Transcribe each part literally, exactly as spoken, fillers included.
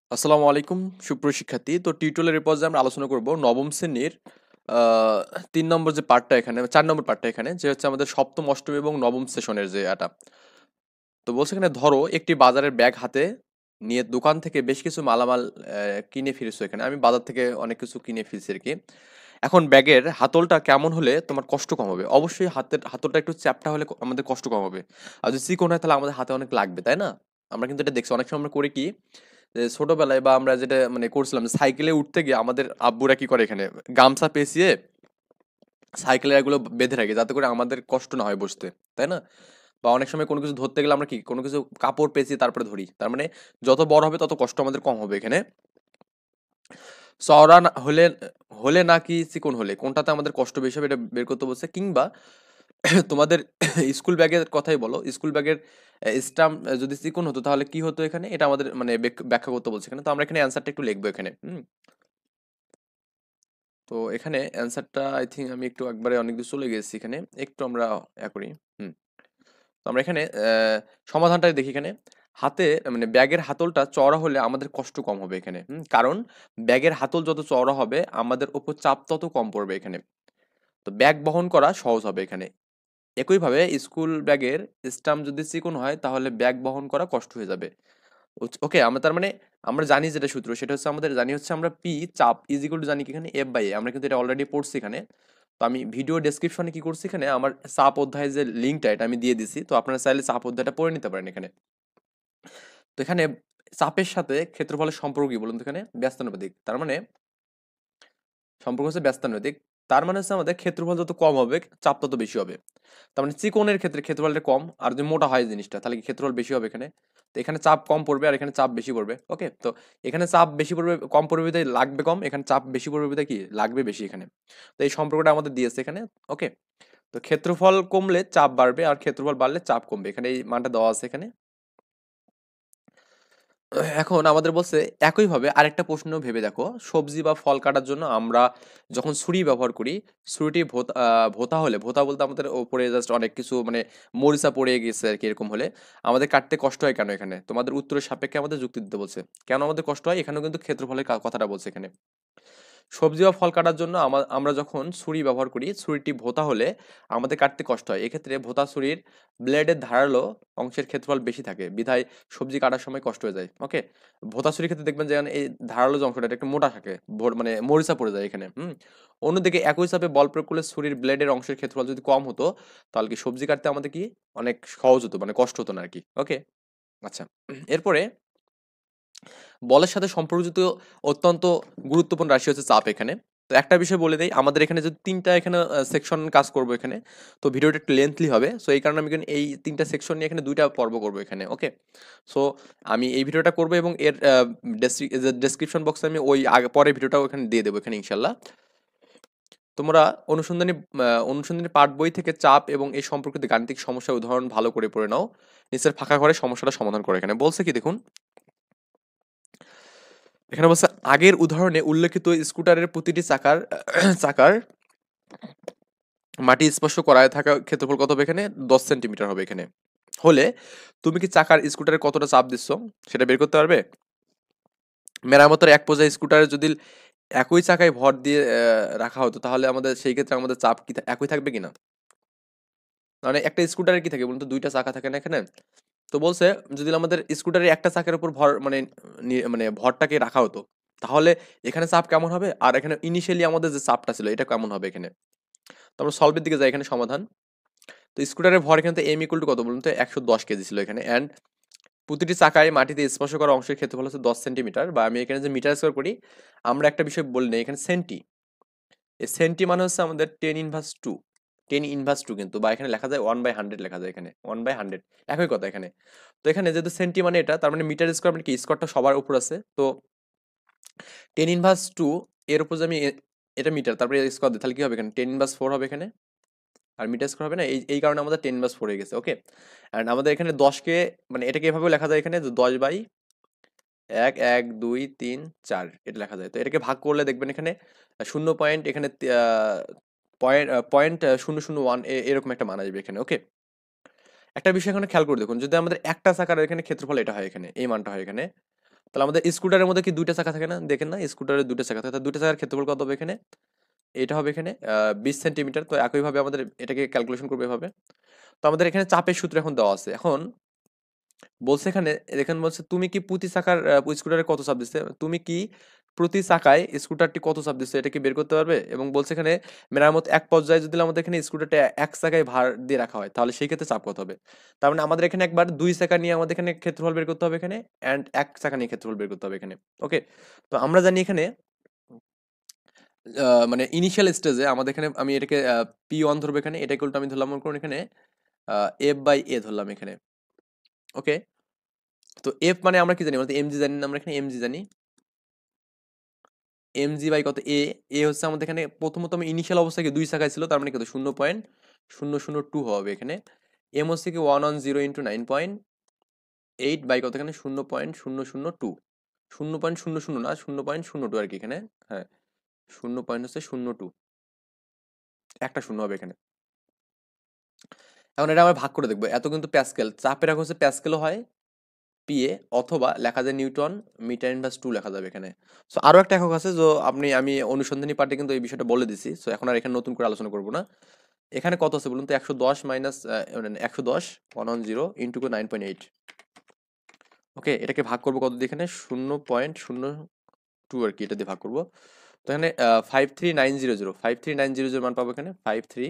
আসসালামু আলাইকুম সুপ্রিয় শিক্ষার্থী। তো টিউটোরিয়ালের এরপর যে আমরা আলোচনা করব নবম শ্রেণীর আহ, তিন নম্বর যে পার্টটা এখানে চার নম্বর পার্টটা এখানে যে হচ্ছে আমাদের সপ্তম অষ্টম এবং নবম সেশনের যে এটা। তো বলছে এখানে ধরো একটি বাজারের ব্যাগ হাতে নিয়ে দোকান থেকে বেশ কিছু মালামাল আহ, কিনে ফিরেছো। এখানে আমি বাজার থেকে অনেক কিছু কিনে ফিরছি আর কি। এখন ব্যাগের হাতলটা কেমন হলে তোমার কষ্ট কম হবে? অবশ্যই হাতের হাতলটা একটু চ্যাপ্টা হলে ক- আমাদের কষ্ট কম হবে। আর যদি চিকন হয় তাহলে আমাদের হাতে অনেক লাগবে, তাই না? আমরা কিন্তু এটা দেখছি অনেক সময় আমরা করি কি, যে ছোটবেলায় বা আমরা যেটা মানে করছিলাম যে সাইকেলে উঠতে গিয়ে আমাদের আব্বুরা কি করে এখানে গামছা পেঁচিয়ে সাইকেলের এগুলো বেঁধে রাখে যাতে করে আমাদের কষ্ট না হয় বসতে, তাই না? বা অনেক সময় কোনো কিছু ধরতে গেলে আমরা কি কোনো কিছু কাপড় পেঁচিয়ে তারপরে ধরি, তার মানে যত বড় হবে তত কষ্ট আমাদের কম হবে এখানে। চওড়া না- হলে হলে নাকি চিকন হলে কোনটাতে আমাদের কষ্ট বেশি হবে এটা বের করতে বলছে। কিংবা তোমাদের স্কুল ব্যাগের কথাই বলো, স্কুল ব্যাগের স্টাম্প যদি চিকন হতো তাহলে কি হতো এখানে, এটা আমাদের মানে ব্যাক- ব্যাখ্যা করতে বলছে এখানে। তো আমরা এখানে অ্যান্সারটা একটু লিখবো এখানে। হুম তো এখানে অ্যান্সারটা আই থিঙ্ক আমি একটু একবারে অনেক দূর চলে গেছি এখানে, একটু আমরা ইয়া করি। হুম তো আমরা এখানে আহ, সমাধানটা দেখি এখানে। হাতে মানে ব্যাগের হাতলটা চওড়া হলে আমাদের কষ্ট কম হবে এখানে। হুম কারণ ব্যাগের হাতল যত চওড়া হবে আমাদের উপর চাপ তত কম পড়বে এখানে। তো ব্যাগ বহন করা সহজ হবে এখানে। একইভাবে স্কুল ব্যাগের স্টাম্প যদি চিকন হয় তাহলে ব্যাগ বহন করা কষ্ট হয়ে যাবে। ওকে, আমরা তার মানে আমরা জানি যেটা সূত্র সেটা হচ্ছে আমাদের জানি হচ্ছে আমরা পি চাপ ইজ ইকুয়াল টু জানি কি এখানে এফ বাই এ, আমরা কিন্তু এটা অলরেডি পড়ছি এখানে। তো আমি ভিডিও ডেসক্রিপশনে কি করছি এখানে আমার চাপ অধ্যায়ের যে লিঙ্কটা এটা আমি দিয়ে দিছি, তো আপনারা চাইলে চাপ অধ্যায়টা পড়ে নিতে পারেন এখানে। তো এখানে চাপের সাথে ক্ষেত্রফলের সম্পর্ক কি বলুন তো? এখানে ব্যস্তানুপাতিক, তার মানে সম্পর্ক হচ্ছে ব্যস্তানুপাতিক। তার মানে হচ্ছে আমাদের ক্ষেত্রফল যত কম হবে চাপ তত বেশি হবে। তার মানে চিকনের ক্ষেত্রে ক্ষেত্রফলটা কম, আর যদি মোটা হয় জিনিসটা তাহলে কি ক্ষেত্রফল বেশি হবে এখানে। তো এখানে চাপ কম পড়বে আর এখানে চাপ বেশি পড়বে। ওকে, তো এখানে চাপ বেশি পড়বে, কম পড়বে বিধায় লাগবে কম, এখানে চাপ বেশি পড়বে বিধায় কি লাগবে বেশি এখানে। তো এই সম্পর্কটা আমাদের দিয়েছে এখানে। ওকে, তো ক্ষেত্রফল কমলে চাপ বাড়বে আর ক্ষেত্রফল বাড়লে চাপ কমবে, এখানে এই মানটা দেওয়া আছে এখানে। এখন আমাদের বলছে একইভাবে আরেকটা প্রশ্ন ভেবে দেখো, সবজি বা ফল কাটার জন্য আমরা যখন ছুরি ব্যবহার করি, ছুরিটি ভোতা আহ, ভোতা হলে, ভোতা বলতে আমাদের ওপরে জাস্ট অনেক কিছু মানে মরিচা পড়ে গেছে আর কি, এরকম হলে আমাদের কাটতে কষ্ট হয় কেন? এখানে তোমাদের উত্তরের সাপেক্ষে আমাদের যুক্তি দিতে বলছে কেন আমাদের কষ্ট হয়। এখানেও কিন্তু ক্ষেত্রফলের কা- কথাটা বলছে এখানে। সবজি বা ফল কাটার জন্য আমা- আমরা যখন ছুরি ব্যবহার করি, ছুরিটি ভোঁতা হলে আমাদের কাটতে কষ্ট হয়। এক্ষেত্রে ভোঁতা ছুরির ব্লেডের ধারালো অংশের ক্ষেত্রফল বেশি থাকে বিধায় সবজি কাটার সময় কষ্ট হয়ে যায়। ওকে, ভোঁতা ছুরির ক্ষেত্রে দেখবেন যে এই ধারালো যে অংশটা এটা একটু মোটা থাকে, ভোর- মানে মরিচা পড়ে যায় এখানে। হুম অন্যদিকে একই চাপে বল প্রয়োগ করলে ছুরির ব্লেডের অংশের ক্ষেত্রফল যদি কম হতো তাহলে কি সবজি কাটতে আমাদের কি অনেক সহজ হতো, মানে কষ্ট হতো না আর কি। ওকে, আচ্ছা, এরপরে বলের সাথে সম্পর্কিত অত্যন্ত গুরুত্বপূর্ণ রাশি হচ্ছে চাপ এখানে। তো একটা বিষয় বলে দেই, আমাদের এখানে যদি তিনটা এখানে সেকশন কাজ করবো এখানে, তো ভিডিওটা একটু লেন্থলি হবে। সো এই কারণে আমি এখানে এই তিনটা সেকশন নিয়ে এখানে দুইটা পর্ব করবো এখানে। ওকে, সো আমি এই ভিডিওটা করবো এবং এর ডেসক্রিপশন বক্সে আমি ওই আগে পরের ভিডিওটাও এখানে দিয়ে দেবো এখানে ইনশাল্লাহ। তোমরা অনুসন্ধানী আহ, অনুসন্ধানী পাঠ বই থেকে চাপ এবং এই সম্পর্কিত গাণিতিক সমস্যার উদাহরণ ভালো করে পড়ে নাও। নিচের ফাঁকা ঘরে সমস্যাটা সমাধান করে। এখানে বলছে কি দেখুন, এখানে বলছে আগের উদাহরণে উল্লেখিত স্কুটারের প্রতিটি চাকার চাকার মাটি স্পর্শ করায় থাকা ক্ষেত্রফল কত হবে? এখানে দশ সেন্টিমিটার হবে এখানে। হলে তুমি কি চাকার স্কুটারে কতটা চাপ দিচ্ছ সেটা বের করতে পারবে? মেরামতের এক পর্যায়ে স্কুটারে যদি একই চাকায় ভর দিয়ে আহ, রাখা হতো তাহলে আমাদের সেই ক্ষেত্রে আমাদের চাপ কি থা- একই থাকবে কিনা? মানে একটা স্কুটারে কি থাকে বলুন তো, দুইটা চাকা থাকে না এখানে। তো বলছে যদি আমাদের স্কুটারের একটা চাকের উপর ভর মানে নি- মানে ভরটাকে রাখা হতো তাহলে এখানে চাপ কেমন হবে, আর এখানে ইনিশিয়ালি আমাদের যে চাপটা ছিল এটা কেমন হবে এখানে। তো আমরা সলভের দিকে যাই এখানে সমাধান। তো স্কুটারের ভর এখানে এম ইকুয়াল টু কত বলুন তো, একশো দশ কেজি ছিল এখানে। অ্যান্ড প্রতিটি চাকায় মাটিতে স্পর্শ করা অংশের ক্ষেত্রফল হচ্ছে দশ সেন্টিমিটার, বা আমি এখানে যে মিটার স্কোয়ার করি, আমরা একটা বিষয় বলি না এখানে সেন্টি। এই সেন্টি মানে হচ্ছে আমাদের ten inverse two, ten inverse two কিন্তু, বা এখানে লেখা যায় ওয়ান বাই হান্ড্রেড লেখা যায় এখানে, ওয়ান বাই হান্ড্রেড একই কথা এখানে। তো এখানে যেহেতু সেন্টি মানে এটা, তার মানে মিটার স্কোয়ার মানে কি স্কোয়ারটা সবার উপর আছে। তো টেন ইনভার্স টু এর উপর যে আমি এ- এটা মিটার তারপরে স্কোয়ার দিই তাহলে কি হবে? এখানে টেন ইনভার্স ফোর হবে এখানে, আর মিটার স্কোয়ার হবে না, এই এই কারণে আমাদের টেন ইনভার্স ফোর হয়ে গেছে। ওকে, অ্যান্ড আমাদের এখানে দশকে মানে এটাকে এভাবে লেখা যায় এখানে যে দশ বাই এক, এক দুই তিন চার এটা লেখা যায়। তো এটাকে ভাগ করলে দেখবেন এখানে শূন্য পয়েন্ট এখানে পয়েন্ট পয়েন্ট শূন্য শূন্য ওয়ান এরকম একটা মান আসবে এখানে। ওকে, একটা বিষয় এখানে খেয়াল করে দেখুন, যদি আমাদের একটা চাকার এখানে ক্ষেত্রফল এটা হয় এখানে, এই মানটা হয় এখানে, তাহলে আমাদের স্কুটারের মধ্যে কি দুইটা চাকা থাকে না, দেখেন না স্কুটারের দুইটা চাকা থাকে, তাহলে দুইটা চাকার ক্ষেত্রফল কত হবে এখানে, এটা হবে এখানে বিশ সেন্টিমিটার। তো একইভাবে আমাদের এটাকে ক্যালকুলেশন করবে এভাবে। তো আমাদের এখানে চাপের সূত্র এখন দেওয়া আছে। এখন বলছে এখানে, এখানে বলছে তুমি কি প্রতি চাকার স্কুটারে কত চাপ দিচ্ছে, তুমি কি প্রতি চাকায় স্কুটারটি কত চাপ দিচ্ছে এটা কি বের করতে পারবে। এবং বলছে এখানে মেরামত এক পর্যায়ে যদি আমাদের এখানে স্কুটারটা এক চাকায় ভার দিয়ে রাখা হয় তাহলে সেই ক্ষেত্রে চাপ কত হবে। তার মানে আমাদের এখানে একবার দুই চাকা নিয়ে আমাদের এখানে ক্ষেত্রফল বের করতে হবে এখানে, অ্যান্ড এক চাকা নিয়ে ক্ষেত্রফল বের করতে হবে এখানে। ওকে, তো আমরা জানি এখানে আহ, মানে ইনিশিয়াল স্টেজে আমাদের এখানে, আমি এটাকে পি ওয়ান ধরবো এখানে, এটা ইকুয়াল টু আমি ধরলাম মনে করুন এখানে এফ বাই এ ধরলাম এখানে। ওকে, তো এফ মানে আমরা কি জানি, আমরা এমজি জানি না, আমরা এখানে এমজি জানি, এমজি বাই কত এ। এ হচ্ছে আমাদের এখানে প্রথমত আমি ইনিশিয়াল অবস্থায় কি দুই চাকায় ছিল, তার মানে কত শূন্য পয়েন্ট শূন্য শূন্য টু হবে এখানে। এম হচ্ছে কি one on zero into nine point eight by কত এখানে শূন্য পয়েন্ট শূন্য শূন্য টু, শূন্য পয়েন্ট শূন্য শূন্য না শূন্য পয়েন্ট শূন্য টু আর কি এখানে। হ্যাঁ, শূন্য পয়েন্ট হচ্ছে শূন্য টু, একটা শূন্য হবে এখানে। এখন এটা আমরা ভাগ করে দেখবো, এত কিন্তু প্যাসকেল, চাপের রাখা হচ্ছে প্যাসকেলও হয় পিএ, অথবা লেখা যায় নিউটন মিটার ইনভার্স টু লেখা যাবে এখানে। সো আরো একটা একক আছে, যে আপনি আমি অনুসন্ধানী পার্টে কিন্তু এই বিষয়টা বলে দিছি, সো এখন আর এখানে নতুন করে আলোচনা করবো না। এখানে কত আছে বলুন তো, একশো দশ মাইনাস একশো দশ one one zero into nine point eight. Okay, এটাকে ভাগ করবো কত দিয়ে এখানে শূন্য পয়েন্ট শূন্য টু আর কি, এটা দিয়ে ভাগ করবো। তো এখানে five three nine zero zero five three nine zero zero মান পাবো এখানে, five three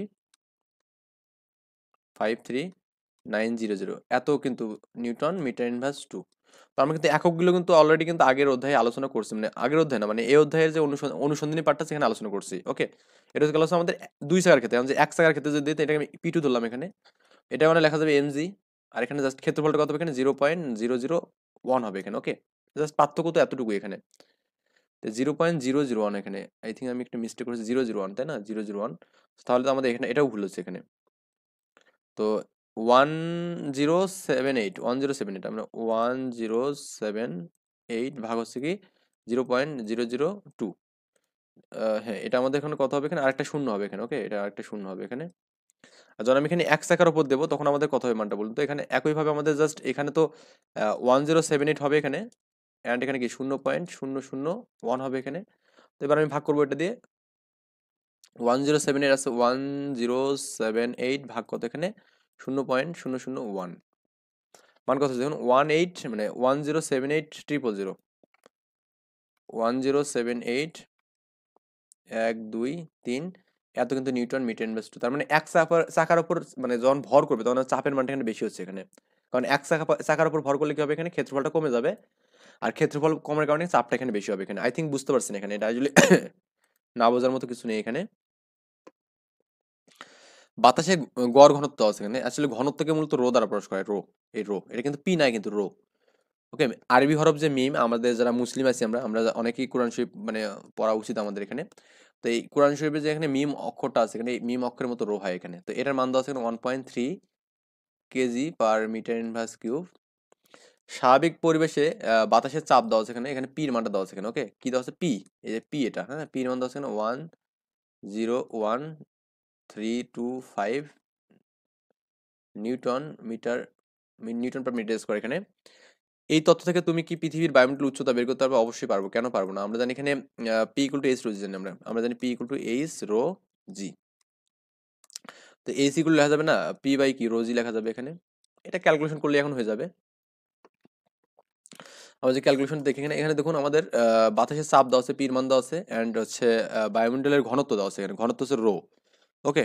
five three nine zero zero এত কিন্তু নিউটন মিটার ইনভার্স টু। তো আমরা কিন্তু এককগুলো কিন্তু অলরেডি কিন্তু আগের অধ্যায়ে আলোচনা করছি, মানে আগের অধ্যায় না মানে এই অধ্যায়ের যে অনুসন- অনুসন্ধানী পার্টটা সেখানে আলোচনা করছি। ওকে, এটা হচ্ছে গেল হচ্ছে আমাদের দুই চাকার ক্ষেত্রে, আমি যে এক চাকার ক্ষেত্রে যদি দিই, তো এটাকে আমি পি টু ধরলাম এখানে, এটা মানে লেখা যাবে এমজি। আর এখানে জাস্ট ক্ষেত্রফলটা কত হবে এখানে, zero point zero zero one হবে এখানে। ওকে, জাস্ট পার্থক্য তো এতটুকু এখানে, zero point zero zero one এখানে, আই থিঙ্ক আমি একটা মিস্টেক করেছি, জিরো জিরো ওয়ান তাই না, জিরো জিরো ওয়ান। তাহলে তো আমাদের এখানে এটাও ভুল হচ্ছে এখানে। তো one zero seven eight one zero seven eight আমরা ওয়ান জিরো সেভেন এইট ভাগ হচ্ছে কি zero point zero zero two. হ্যাঁ, এটা আমাদের এখানে কত হবে এখানে, আরেকটা শূন্য হবে এখানে। ওকে, এটা আরেকটা শূন্য হবে এখানে। আর যখন আমি এখানে এক চাকার উপর দেবো তখন আমাদের কত হবে মানটা বলুন তো, এখানে একইভাবে আমাদের জাস্ট এখানে তো ওয়ান জিরো সেভেন এইট হবে এখানে, অ্যান্ড এখানে কি শূন্য পয়েন্ট শূন্য শূন্য ওয়ান হবে এখানে। তো এবার আমি ভাগ করবো এটা দিয়ে, ওয়ান জিরো সেভেন এইট আছে, ওয়ান জিরো সেভেন এইট ভাগ কত এখানে শূন্য পয়েন্ট শূন্য শূন্য ওয়ান, মান কত দেখুন ওয়ান এইট মানে one zero seven eight triple zero, one zero seven eight এক দুই তিন, এত কিন্তু নিউটন মিটার ইনভার্স টু। তার মানে এক চাকার চাকার উপর মানে যখন ভর করবে তখন চাপের মানটা এখানে বেশি হচ্ছে এখানে, কারণ এক চাকা চাকার উপর ভর করলে কি হবে এখানে, ক্ষেত্রফলটা কমে যাবে, আর ক্ষেত্রফল কমার কারণে চাপটা এখানে বেশি হবে এখানে। আই থিঙ্ক বুঝতে পারছেন এখানে, এটা আসলে না বোঝার মতো কিছু নেই এখানে। বাতাসে গড় ঘনত্ব আছে এখানে, আসলে ঘনত্বকে মূলত রো দ্বারা প্রকাশ করা হয়, রো, এই রো, এটা কিন্তু পি নাই কিন্তু রো। ওকে, আরবি হরফ যে মিম, আমাদের যারা মুসলিম আছি আমরা আমরা অনেকেই কোরআন শরীফ মানে পড়া উচিত আমাদের এখানে। তো এই কোরআন শরীফে যে এখানে মিম অক্ষরটা আছে এখানে, এই মিম অক্ষরের মতো রো হয় এখানে। তো এটার মান দেওয়া আছে এখানে one point three KG per metre inverse cube. স্বাভাবিক পরিবেশে আহ, বাতাসের চাপ দেওয়া আছে এখানে, এখানে পির মানটা দেওয়া আছে এখানে। ওকে, কি দেওয়া আছে পি, এই যে পি, এটা হ্যাঁ পির মান দেওয়া আছে এখানে one zero one three two five newton metre, newton per metre square এখানে। এই তথ্য থেকে তুমি কি পৃথিবীর বায়ুমণ্ডলের উচ্চতা বের করতে পারবে, অবশ্যই পারবো, কেন পারবো না। আমরা জানি এখানে P equal to H rho g জানি, আমরা আমরা জানি P equal to H rho g. তো এইচ ইকুয়াল লেখা যাবে না পি বাই কি রো জি লেখা যাবে এখানে, এটা ক্যালকুলেশন করলে এখন হয়ে যাবে। আমরা যে ক্যালকুলেশন দেখি এখানে, এখানে দেখুন আমাদের আহ, বাতাসের চাপ দেওয়া আছে, পির মান দেওয়া আছে, অ্যান্ড হচ্ছে আহ, বায়ুমণ্ডলের ঘনত্ব দেওয়া আছে এখানে, ঘনত্ব হচ্ছে রো। ওকে,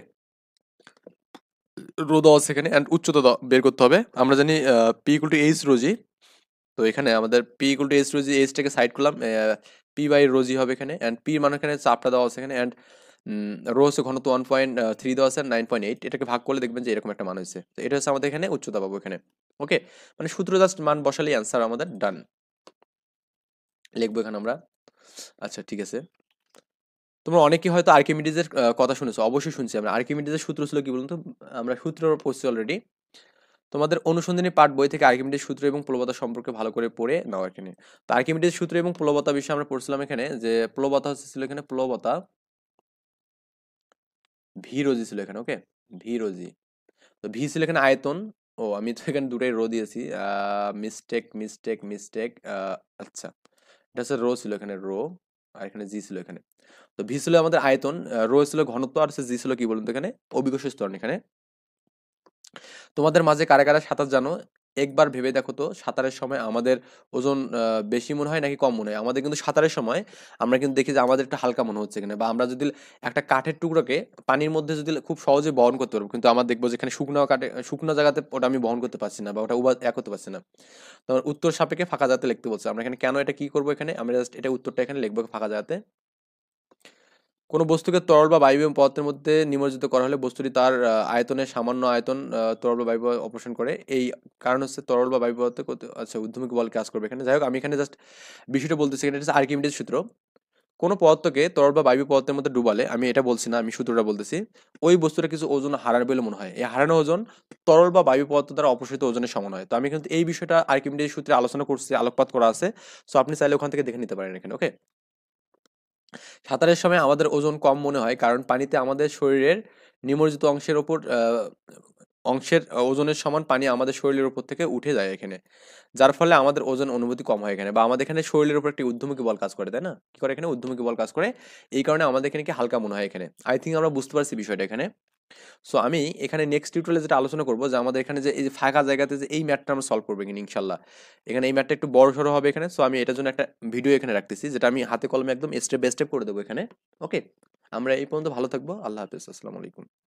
রো দেওয়া আছে এখানে, অ্যান্ড উচ্চতা দেওয়া- বের করতে হবে। আমরা জানি P equal to H rho g. তো এখানে আমাদের P equal to H rho g, এইচটাকে সাইড করলাম, পি বাই রোজি হবে এখানে, অ্যান্ড পি মানে এখানে চাপটা দেওয়া আছে এখানে, অ্যান্ড রো হচ্ছে ঘনত্ব ওয়ান পয়েন্ট থ্রি দেওয়া আছে, নাইন পয়েন্ট এইট, এটাকে ভাগ করলে দেখবেন যে এরকম একটা মান হয়েছে। তো এটা হচ্ছে আমাদের এখানে উচ্চতা পাবো এখানে। ওকে, মানে সূত্র জাস্ট মান বসালেই অ্যান্সার আমাদের ডান, লিখবো এখানে আমরা। আচ্ছা ঠিক আছে, তোমরা অনেকে হয়তো আর্কিমিডিজের আহ, কথা শুনেছো, অবশ্যই শুনছি আমরা। আর্কিমিডিজের সূত্র ছিল কি বলুন তো, আমরা সূত্র পড়ছি অলরেডি। তোমাদের অনুসন্ধানী পাঠ বই থেকে আর্কিমিডিজ সূত্র এবং প্লবতা সম্পর্কে ভালো করে পড়ে নাও এখানে। তো আর্কিমিডিজ সূত্র এবং প্লবতা বিষয়ে আমরা পড়ছিলাম এখানে, যে প্লবতা হচ্ছে ছিল এখানে প্লবতা ভি রোজি ছিল এখানে। ওকে, ভি রোজি, তো ভি ছিল এখানে আয়তন, ও আমি তো এখানে দুটাই রো দিয়েছি, মিস্টেক মিস্টেক মিস্টেক। আচ্ছা, এটা হচ্ছে রো ছিল এখানে, রো, আর এখানে জি ছিল এখানে। তো ভি ছিল আমাদের আয়তন, রো ছিল ঘনত্ব, আর হচ্ছে জি ছিল কি বলুন তো এখানে, অভিকর্ষ ত্বরণ এখানে। তোমাদের মাঝে কারা কারা সাঁতার জানো, একবার ভেবে দেখো তো সাঁতারের সময় আমাদের ওজন আহ, বেশি মনে হয় নাকি কম মনে হয়? আমাদের কিন্তু সাঁতারের সময় আমরা কিন্তু দেখি যে আমাদের একটু হালকা মনে হচ্ছে এখানে, বা আমরা যদি একটা কাঠের টুকরোকে পানির মধ্যে যদি খুব সহজে বহন করতে পারবো, কিন্তু আমরা দেখবো যেখানে শুকনো কাঠে শুকনো জায়গাতে ওটা আমি বহন করতে পারছি না, বা ওটা উবা এক করতে পারছি না। তোমার উত্তর সাপেক্ষে ফাঁকা জায়গাতে লিখতে বলছে, আমরা এখানে কেন এটা কি করবো, এখানে আমরা জাস্ট এটা উত্তরটা এখানে লিখবো ফাঁকা জায়গাতে। কোনো বস্তুকে তরল বা বায়বীয় পদার্থের মধ্যে নিমজ্জিত করা হলে বস্তুটি তার আহ, আয়তনের সামান্য আয়তন আহ, তরল বা বায়ু অপসারণ করে, এই কারণ হচ্ছে তরল বা বায়ু পদার্থ কত- আচ্ছা ঊর্ধ্বমুখী বল কাজ করবে এখানে। যাই হোক, আমি এখানে জাস্ট বিষয়টা বলতেছি, এখানে হচ্ছে আর্কিমিডিস সূত্র। কোনো পদার্থকে তরল বা বায়ু পদার্থের মধ্যে ডুবালে, আমি এটা বলছি না, আমি সূত্রটা বলতেছি, ওই বস্তুটা কিছু ওজন হারাবে বলে মনে হয়, এই হারানো ওজন তরল বা বায়ু পদার্থ দ্বারা অপসারিত ওজনের সমান হয়। তো আমি কিন্তু এই বিষয়টা আর্কিমিডিস সূত্রে আলোচনা করছি, আলোকপাত করা আছে। সো আপনি চাইলে ওখান থেকে দেখে নিতে পারেন এখানে, ওকে। সাঁতারের সময় আমাদের ওজন কম মনে হয় কারণ পানিতে আমাদের শরীরের নিমজ্জিত অংশের ওপর আহ, অংশের আহ, ওজনের সমান পানি আমাদের শরীরের উপর থেকে উঠে যায় এখানে, যার ফলে আমাদের ওজন অনুভূতি কম হয় এখানে, বা আমাদের এখানে শরীরের উপর একটি ঊর্ধ্বমুখী বল কাজ করে, তাই না? কি করে এখানে ঊর্ধ্বমুখী বল কাজ করে, এই কারণে আমাদের এখানে কি হালকা মনে হয় এখানে। আই থিঙ্ক আমরা বুঝতে পারছি বিষয়টা এখানে। সো আমি এখানে নেক্সট টিউটোরিয়ালে যেটা আলোচনা করবো, যে আমাদের এখানে যে এই যে ফাঁকা জায়গাতে যে এই ম্যাটটা আমরা সলভ করবো কিনা ইনশাল্লাহ। এখানে এই ম্যাটটা একটু বড় সড়ো হবে এখানে, সো আমি এটার জন্য একটা ভিডিও এখানে রাখতেছি, যেটা আমি হাতে কলমে একদম স্টেপ বাই স্টেপ করে দেবো এখানে, ওকে। আমরা এই পর্যন্ত ভালো থাকবো, আল্লাহ হাফিজ, আসসালামু আলাইকুম।